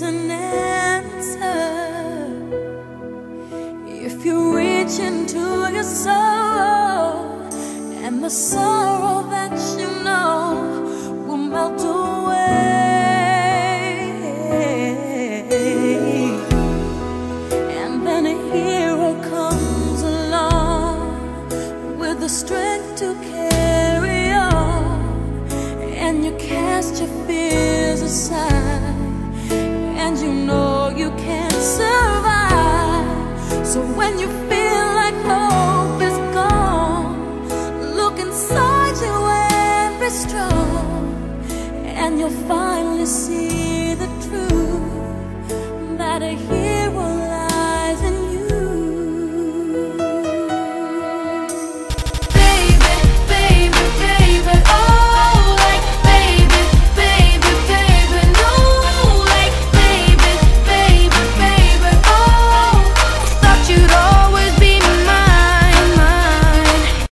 is an answer. If you reach into your soul, and the sorrow that you know will melt away, and then a hero comes along with the strength to carry on, and you cast your fears aside, and you know you can't survive. So when you feel like hope is gone, look inside you and be strong, and you'll finally see